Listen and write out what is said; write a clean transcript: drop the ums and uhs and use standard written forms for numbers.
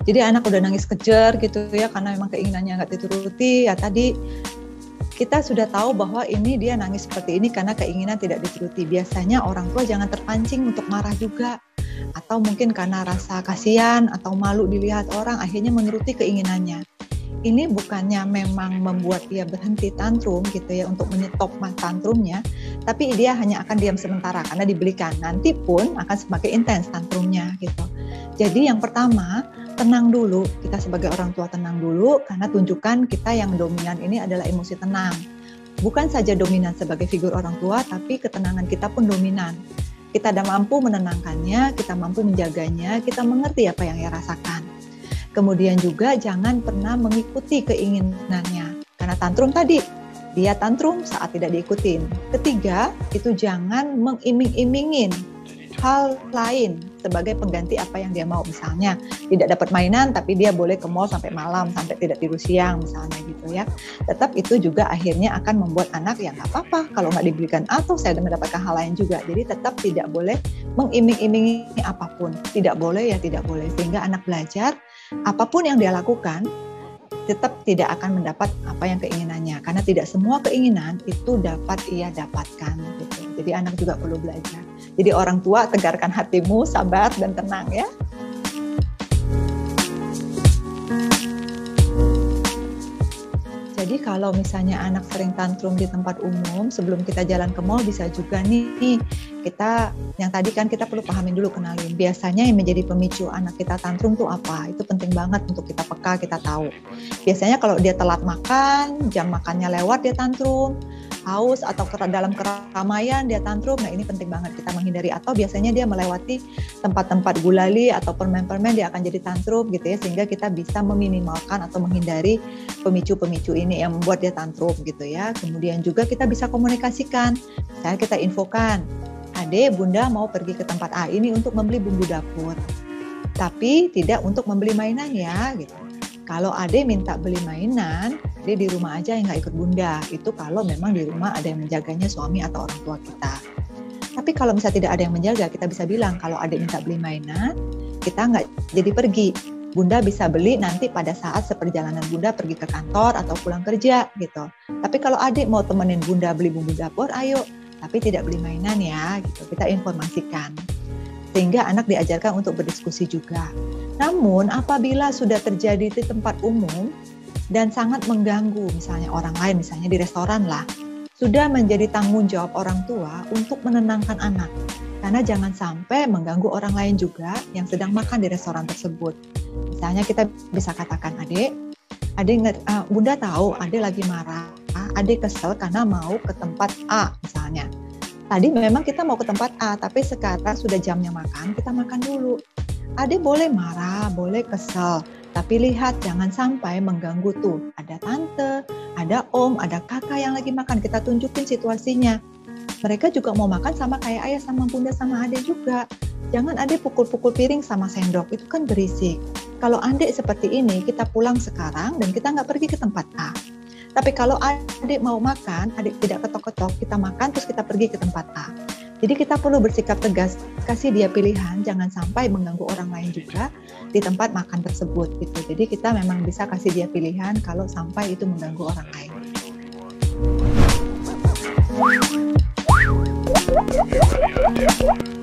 Jadi anak udah nangis kejer gitu ya, karena memang keinginannya nggak dituruti. Ya tadi kita sudah tahu bahwa ini dia nangis seperti ini karena keinginan tidak dituruti. Biasanya orang tua jangan terpancing untuk marah juga. Atau mungkin karena rasa kasihan atau malu dilihat orang, akhirnya menuruti keinginannya. Ini bukannya memang membuat dia berhenti tantrum gitu ya, untuk menyetop tantrumnya, tapi dia hanya akan diam sementara karena dibelikan. Nanti pun akan semakin intens tantrumnya gitu. Jadi yang pertama, tenang dulu. Kita sebagai orang tua tenang dulu, karena tunjukkan kita yang dominan ini adalah emosi tenang. Bukan saja dominan sebagai figur orang tua, tapi ketenangan kita pun dominan. Kita sudah mampu menenangkannya, kita mampu menjaganya, kita mengerti apa yang ia rasakan. Kemudian juga jangan pernah mengikuti keinginannya. Karena tantrum tadi, dia tantrum saat tidak diikutin. Ketiga, itu jangan mengiming-imingin hal lain sebagai pengganti apa yang dia mau. Misalnya tidak dapat mainan tapi dia boleh ke mall sampai malam, sampai tidak tidur siang misalnya gitu ya. Tetap itu juga akhirnya akan membuat anak ya nggak apa-apa kalau nggak diberikan, atau saya mendapatkan hal lain juga. Jadi tetap tidak boleh mengiming-imingi apapun, tidak boleh ya tidak boleh, sehingga anak belajar apapun yang dia lakukan tetap tidak akan mendapat apa yang keinginannya, karena tidak semua keinginan itu dapat ia dapatkan gitu. Jadi anak juga perlu belajar. Jadi orang tua, tegarkan hatimu, sabar dan tenang ya. Jadi kalau misalnya anak sering tantrum di tempat umum, sebelum kita jalan ke mall bisa juga nih kita, yang tadi kan kita perlu pahamin dulu, kenalin. Biasanya yang menjadi pemicu anak kita tantrum tuh apa? Itu penting banget untuk kita peka, kita tahu. Biasanya kalau dia telat makan, jam makannya lewat dia tantrum, haus atau dalam keramaian dia tantrum. Nah ini penting banget kita menghindari. Atau biasanya dia melewati tempat-tempat gulali atau permen-permen, dia akan jadi tantrum gitu ya, sehingga kita bisa meminimalkan atau menghindari pemicu-pemicu ini yang membuat dia tantrum gitu ya. Kemudian juga kita bisa komunikasikan. Misalnya kita infokan, Adek, Bunda mau pergi ke tempat A ini untuk membeli bumbu dapur, tapi tidak untuk membeli mainan ya gitu. Kalau Ade minta beli mainan, dia di rumah aja yang nggak ikut Bunda. Itu kalau memang di rumah ada yang menjaganya, suami atau orang tua kita. Tapi kalau misalnya tidak ada yang menjaga, kita bisa bilang kalau Ade minta beli mainan, kita nggak jadi pergi. Bunda bisa beli nanti pada saat seperjalanan Bunda pergi ke kantor atau pulang kerja gitu. Tapi kalau Ade mau temenin Bunda beli bumbu dapur, ayo. Tapi tidak beli mainan ya gitu. Kita informasikan. Sehingga anak diajarkan untuk berdiskusi juga. Namun apabila sudah terjadi di tempat umum dan sangat mengganggu, misalnya orang lain, misalnya di restoran lah, sudah menjadi tanggung jawab orang tua untuk menenangkan anak. Karena jangan sampai mengganggu orang lain juga yang sedang makan di restoran tersebut. Misalnya kita bisa katakan, Adek, Bunda tahu Adek lagi marah, Adek kesel karena mau ke tempat A misalnya. Tadi memang kita mau ke tempat A, tapi sekarang sudah jamnya makan, kita makan dulu. Adek boleh marah, boleh kesel, tapi lihat jangan sampai mengganggu tuh. Ada tante, ada om, ada kakak yang lagi makan, kita tunjukin situasinya. Mereka juga mau makan sama kayak ayah sama bunda sama adek juga. Jangan adek pukul-pukul piring sama sendok, itu kan berisik. Kalau adek seperti ini, kita pulang sekarang dan kita nggak pergi ke tempat A. Tapi kalau adik mau makan, adik tidak ketok-ketok, kita makan terus kita pergi ke tempat A. Jadi kita perlu bersikap tegas, kasih dia pilihan, jangan sampai mengganggu orang lain juga di tempat makan tersebut gitu. Jadi kita memang bisa kasih dia pilihan kalau sampai itu mengganggu orang lain.